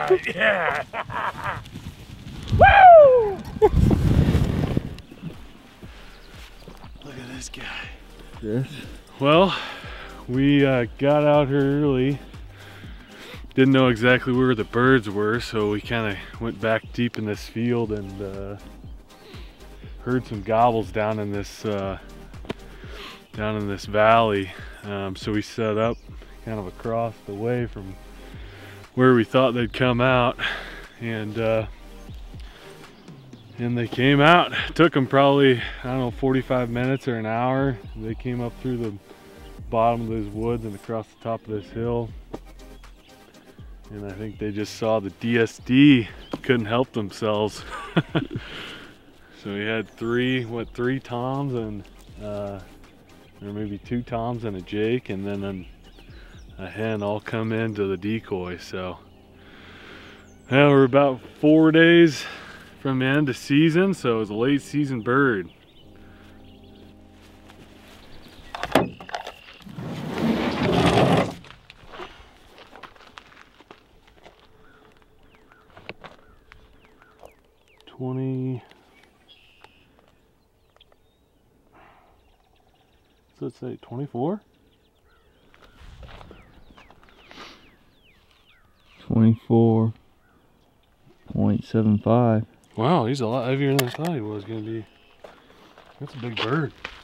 right, yeah. Woo! Look at this guy. Yes. Well, we got out here early. Didn't know exactly where the birds were, so we kind of went back deep in this field and heard some gobbles down in this valley. So we set up kind of across the way from where we thought they'd come out, and they came out. It took them probably, I don't know, 45 minutes or an hour. They came up through the bottom of those woods and across the top of this hill. And I think they just saw the DSD, couldn't help themselves. So we had three toms and or maybe 2 toms and a jake, and then a hen all come into the decoy. So yeah, we're about 4 days from end of season, so it was a late season bird. So let's say 24? 24.75. Wow, he's a lot heavier than I thought he was gonna be. That's a big bird.